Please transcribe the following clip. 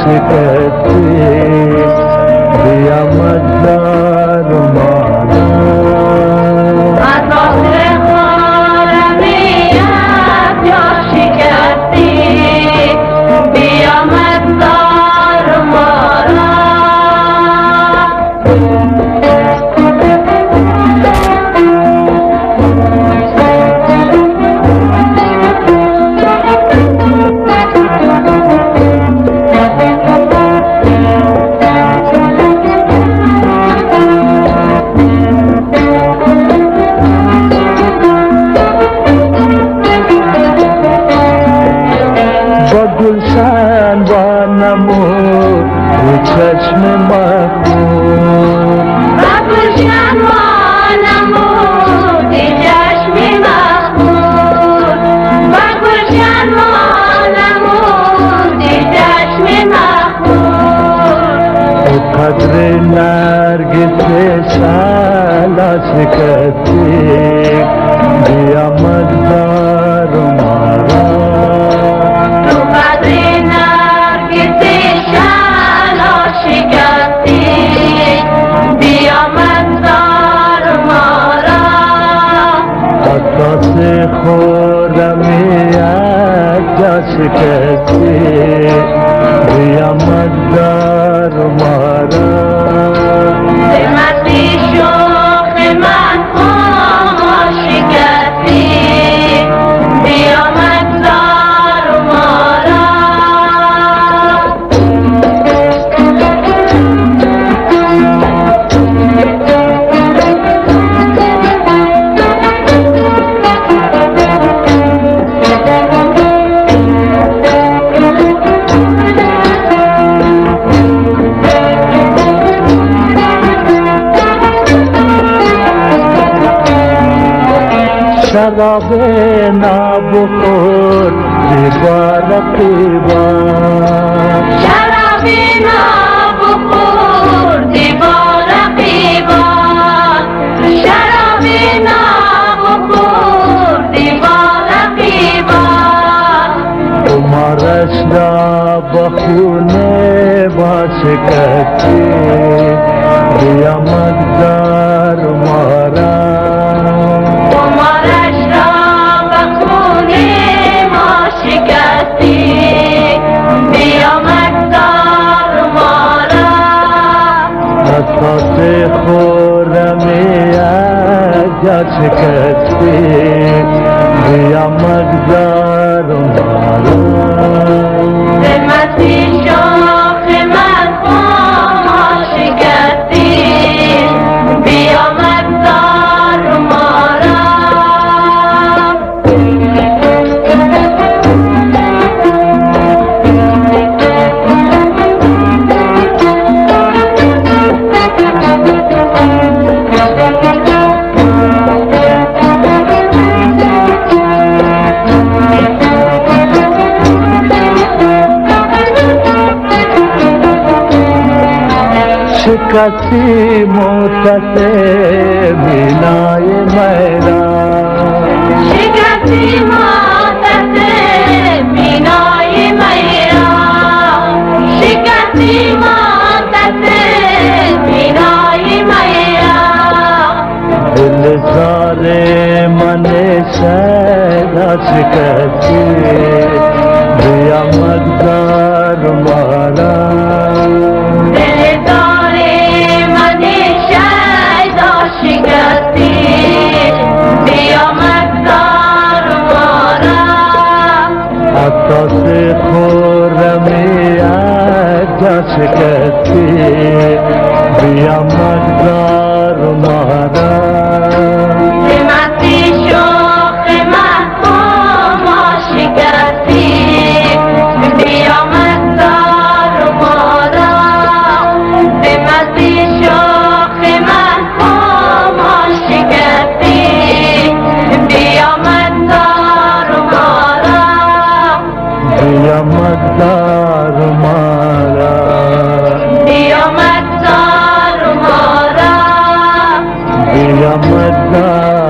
شکستی بیامد دار و مارا اساس خارمیت یا شکستی بیامد دار و مارا گلشن با نمود رو چشم مخمود گلشن با نمود چشم مخمود گلشن با نمود چشم مخمود قدر نرگس شالا شکستی بیامد دار و مارا اساس خرمیت جا شکستی بیامد دار و مارا به مستی شوخ من خواهد شکستی بیامد دار و مارا شراب نابخور دیوار قیبان شراب نابخور دیوار قیبان شراب نابخور دیوار قیبان عمرش را بخونه با شکستی بیامد دار و مارا اساس خرمیت جا شکستی بیامد دار و مارا به مستی شوخ من خواهد شکستی بیامد دار و مارا شکستی متصل بینای میرا شکستی متصل بینای میرا شکستی متصل بینای میرا دل زار من شیدا شکستی بیامد دار و مارا اساس خرمیت جا شکستی بیامد دار و مارا به مستی شوخ من خواهد شکستی بیامد دار و مارا به مستی شوخ من خواهد شکستی بیامد دار و مارا بیامد دار و مارا بیامد دار و مارا بیامد دار